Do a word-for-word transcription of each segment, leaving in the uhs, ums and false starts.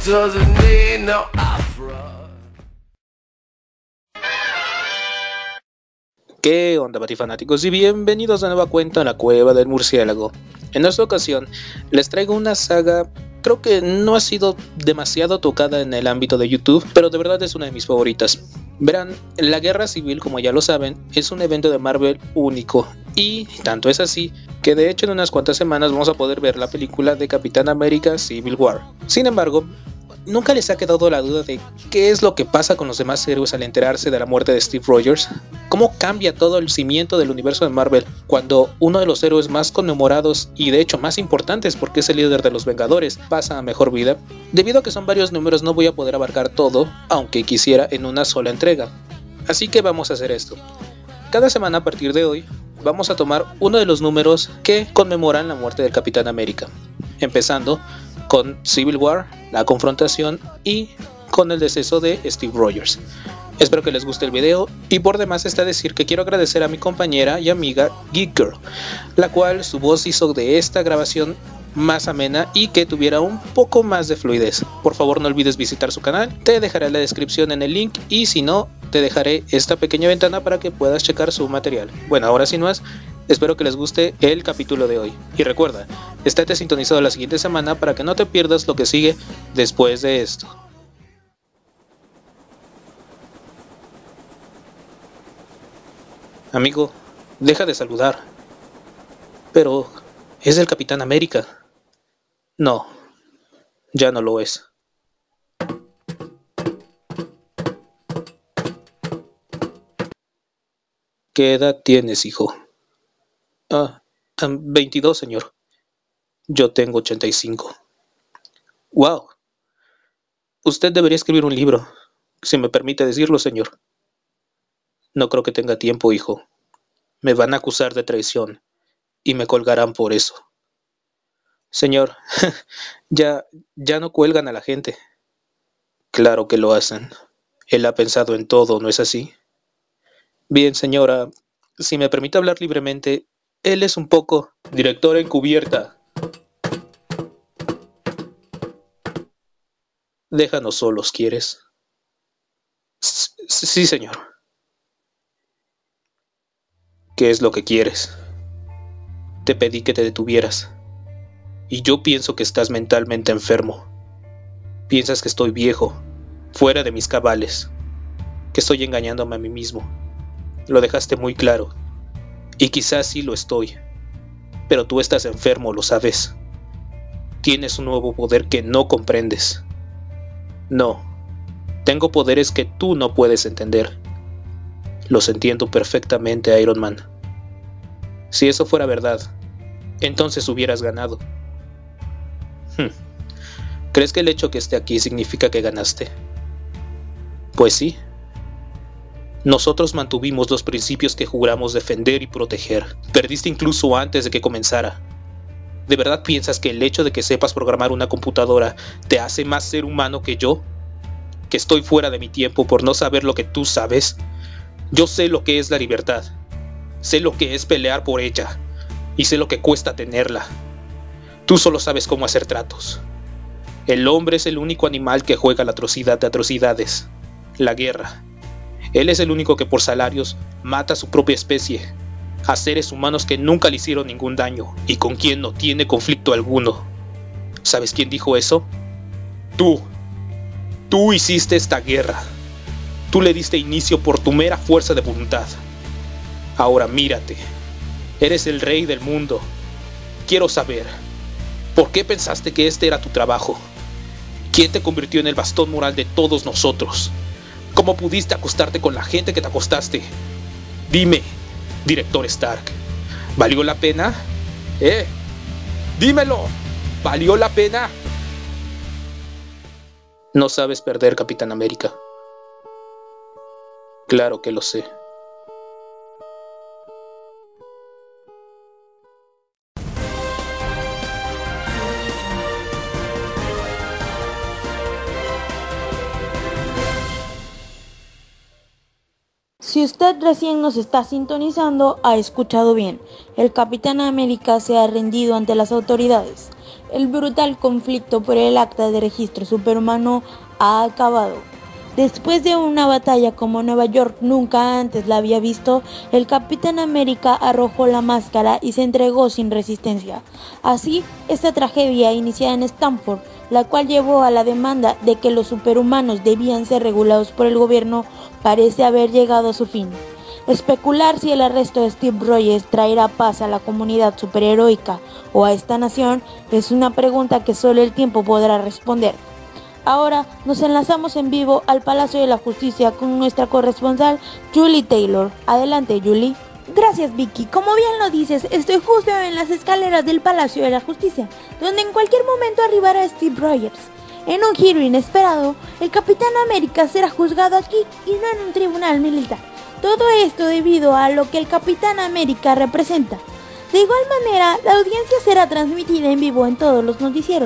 doesn't need no afro. ¿Qué onda, batifanáticos? Y bienvenidos de nueva cuenta a la Cueva del Murciélago. En esta ocasión les traigo una saga, creo que no ha sido demasiado tocada en el ámbito de YouTube, pero de verdad es una de mis favoritas. Verán, la Guerra Civil, como ya lo saben, es un evento de Marvel único, y tanto es así que de hecho en unas cuantas semanas vamos a poder ver la película de Capitán América Civil War. Sin embargo, ¿nunca les ha quedado la duda de qué es lo que pasa con los demás héroes al enterarse de la muerte de Steve Rogers? ¿Cómo cambia todo el cimiento del universo de Marvel cuando uno de los héroes más conmemorados y de hecho más importantes, porque es el líder de los Vengadores, pasa a mejor vida? Debido a que son varios números no voy a poder abarcar todo, aunque quisiera en una sola entrega. Así que vamos a hacer esto. Cada semana a partir de hoy vamos a tomar uno de los números que conmemoran la muerte del Capitán América, empezando con Civil War, la confrontación, y con el deceso de Steve Rogers. Espero que les guste el video, y por demás está decir que quiero agradecer a mi compañera y amiga Geek Girl, la cual su voz hizo de esta grabación más amena y que tuviera un poco más de fluidez. Por favor, no olvides visitar su canal, te dejaré la descripción en el link, y si no, te dejaré esta pequeña ventana para que puedas checar su material. Bueno, ahora sin más, espero que les guste el capítulo de hoy. Y recuerda, estate sintonizado la siguiente semana para que no te pierdas lo que sigue después de esto. Amigo, deja de saludar. Pero es el Capitán América. No, ya no lo es. ¿Qué edad tienes, hijo? Ah, veintidós, señor. Yo tengo ochenta y cinco. ¡Wow! Usted debería escribir un libro, si me permite decirlo, señor. No creo que tenga tiempo, hijo. Me van a acusar de traición y me colgarán por eso. Señor, ya, ya no cuelgan a la gente. Claro que lo hacen. Él ha pensado en todo, ¿no es así? Bien, señora, si me permite hablar libremente, él es un poco... Director encubierta. Déjanos solos, ¿quieres? S- sí, señor. ¿Qué es lo que quieres? Te pedí que te detuvieras. Y yo pienso que estás mentalmente enfermo. Piensas que estoy viejo, fuera de mis cabales, que estoy engañándome a mí mismo. Lo dejaste muy claro. Y quizás sí lo estoy. Pero tú estás enfermo, lo sabes. Tienes un nuevo poder que no comprendes. No. Tengo poderes que tú no puedes entender. Los entiendo perfectamente, Iron Man. Si eso fuera verdad, entonces hubieras ganado. Hmm. ¿Crees que el hecho que esté aquí significa que ganaste? Pues sí. Nosotros mantuvimos los principios que juramos defender y proteger. Perdiste incluso antes de que comenzara. ¿De verdad piensas que el hecho de que sepas programar una computadora te hace más ser humano que yo? ¿Que estoy fuera de mi tiempo por no saber lo que tú sabes? Yo sé lo que es la libertad. Sé lo que es pelear por ella. Y sé lo que cuesta tenerla. Tú solo sabes cómo hacer tratos. El hombre es el único animal que juega la atrocidad de atrocidades. La guerra. Él es el único que por salarios mata a su propia especie, a seres humanos que nunca le hicieron ningún daño y con quien no tiene conflicto alguno. ¿Sabes quién dijo eso? Tú. Tú hiciste esta guerra. Tú le diste inicio por tu mera fuerza de voluntad. Ahora mírate. Eres el rey del mundo. Quiero saber, ¿por qué pensaste que este era tu trabajo? ¿Quién te convirtió en el bastón moral de todos nosotros? ¿Cómo pudiste acostarte con la gente que te acostaste? Dime, director Stark, ¿valió la pena? ¿Eh? ¡Dímelo! ¿Valió la pena? No sabes perder, Capitán América. Claro que lo sé. Si usted recién nos está sintonizando, ha escuchado bien. El Capitán América se ha rendido ante las autoridades. el brutal conflicto por el acta de registro superhumano ha acabado. Después de una batalla como Nueva York nunca antes la había visto, el Capitán América arrojó la máscara y se entregó sin resistencia. Así, esta tragedia iniciada en Stamford, la cual llevó a la demanda de que los superhumanos debían ser regulados por el gobierno, parece haber llegado a su fin. Especular si el arresto de Steve Rogers traerá paz a la comunidad superheroica o a esta nación es una pregunta que solo el tiempo podrá responder. Ahora nos enlazamos en vivo al Palacio de la Justicia con nuestra corresponsal Julie Taylor. Adelante, Julie. Gracias, Vicky. Como bien lo dices, estoy justo en las escaleras del Palacio de la Justicia, donde en cualquier momento arribará Steve Rogers. En un giro inesperado, el Capitán América será juzgado aquí y no en un tribunal militar. Todo esto debido a lo que el Capitán América representa. De igual manera, la audiencia será transmitida en vivo en todos los noticieros.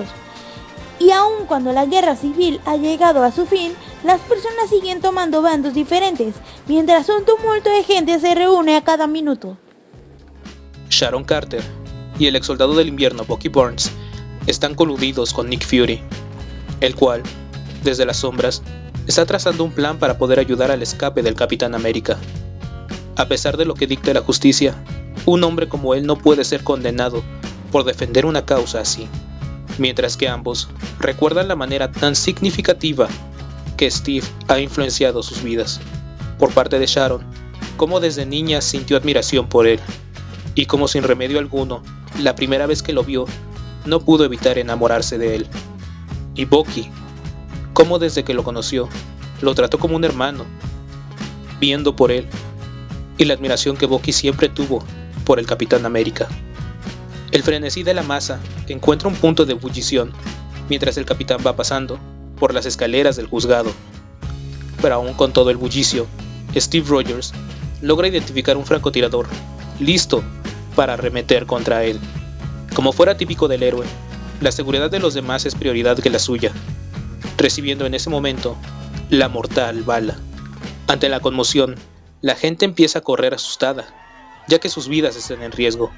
Y aun cuando la guerra civil ha llegado a su fin, las personas siguen tomando bandos diferentes, mientras un tumulto de gente se reúne a cada minuto. Sharon Carter y el exsoldado del invierno Bucky Barnes están coludidos con Nick Fury, el cual, desde las sombras, está trazando un plan para poder ayudar al escape del Capitán América. A pesar de lo que dicta la justicia, un hombre como él no puede ser condenado por defender una causa así. Mientras que ambos recuerdan la manera tan significativa que Steve ha influenciado sus vidas. Por parte de Sharon, cómo desde niña sintió admiración por él, y cómo sin remedio alguno, la primera vez que lo vio, no pudo evitar enamorarse de él. Y Bucky, cómo desde que lo conoció, lo trató como un hermano, viendo por él, y la admiración que Bucky siempre tuvo por el Capitán América. El frenesí de la masa encuentra un punto de ebullición mientras el capitán va pasando por las escaleras del juzgado. Pero aún con todo el bullicio, Steve Rogers logra identificar un francotirador listo para arremeter contra él. Como fuera típico del héroe, la seguridad de los demás es prioridad que la suya, recibiendo en ese momento la mortal bala. Ante la conmoción, la gente empieza a correr asustada, ya que sus vidas están en riesgo.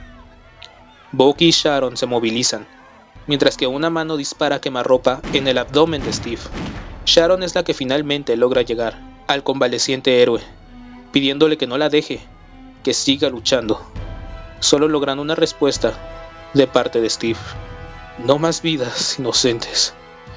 Bucky y Sharon se movilizan, mientras que una mano dispara a quemarropa en el abdomen de Steve. Sharon es la que finalmente logra llegar al convaleciente héroe, pidiéndole que no la deje, que siga luchando, solo logrando una respuesta de parte de Steve. No más vidas inocentes,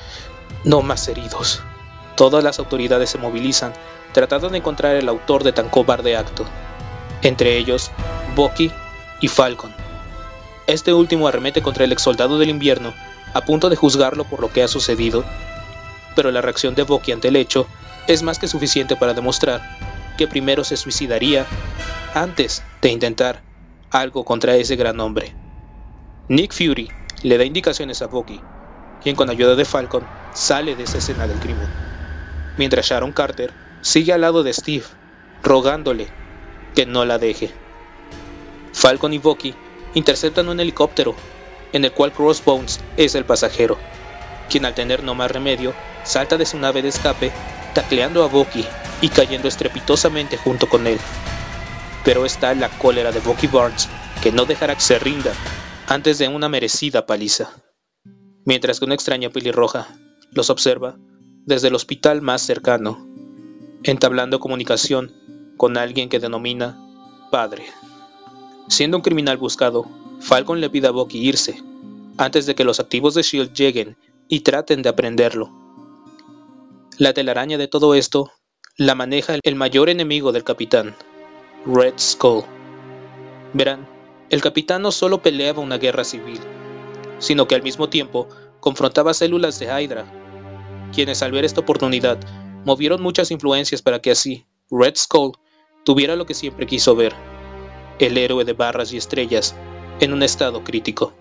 no más heridos. Todas las autoridades se movilizan, tratando de encontrar el autor de tan cobarde acto, entre ellos Bucky y Falcon. Este último arremete contra el exsoldado del invierno, a punto de juzgarlo por lo que ha sucedido, pero la reacción de Bucky ante el hecho es más que suficiente para demostrar que primero se suicidaría antes de intentar algo contra ese gran hombre. Nick Fury le da indicaciones a Bucky, quien con ayuda de Falcon sale de esa escena del crimen, mientras Sharon Carter sigue al lado de Steve, rogándole que no la deje. Falcon y Bucky interceptan un helicóptero, en el cual Crossbones es el pasajero, quien al tener no más remedio, salta de su nave de escape, tacleando a Bucky y cayendo estrepitosamente junto con él. Pero está la cólera de Bucky Barnes, que no dejará que se rinda antes de una merecida paliza. Mientras que una extraña pelirroja los observa desde el hospital más cercano, entablando comunicación con alguien que denomina padre. Siendo un criminal buscado, Falcon le pide a Bucky irse, antes de que los activos de shield lleguen y traten de aprenderlo. La telaraña de todo esto la maneja el mayor enemigo del capitán, Red Skull. Verán, el capitán no solo peleaba una guerra civil, sino que al mismo tiempo confrontaba células de Hydra, quienes al ver esta oportunidad movieron muchas influencias para que así Red Skull tuviera lo que siempre quiso ver: el héroe de barras y estrellas en un estado crítico.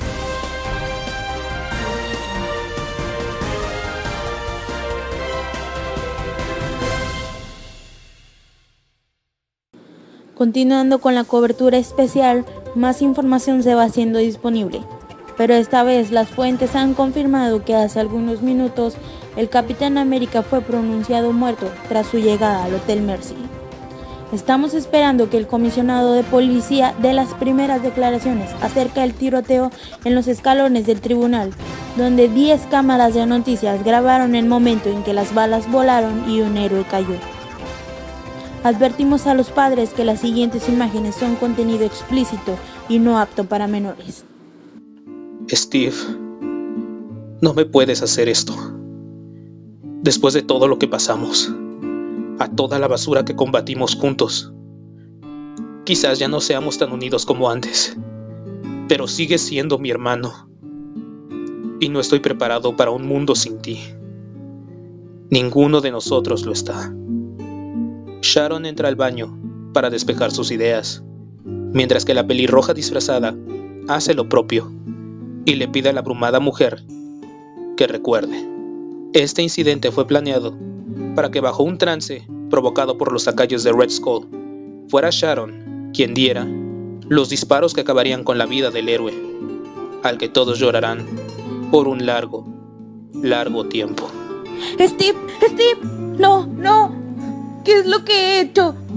Continuando con la cobertura especial, más información se va haciendo disponible, pero esta vez las fuentes han confirmado que hace algunos minutos el Capitán América fue pronunciado muerto tras su llegada al Hotel Mercy. Estamos esperando que el comisionado de policía dé las primeras declaraciones acerca del tiroteo en los escalones del tribunal, donde diez cámaras de noticias grabaron el momento en que las balas volaron y un héroe cayó. Advertimos a los padres que las siguientes imágenes son contenido explícito y no apto para menores. Steve, no me puedes hacer esto. Después de todo lo que pasamos, a toda la basura que combatimos juntos, quizás ya no seamos tan unidos como antes, pero sigues siendo mi hermano. Y no estoy preparado para un mundo sin ti. Ninguno de nosotros lo está. Sharon entra al baño para despejar sus ideas, mientras que la pelirroja disfrazada hace lo propio y le pide a la abrumada mujer que recuerde. Este incidente fue planeado para que bajo un trance provocado por los lacayos de Red Skull, fuera Sharon quien diera los disparos que acabarían con la vida del héroe, al que todos llorarán por un largo, largo tiempo. Steve, Steve, no, no, ¿qué es lo que he hecho?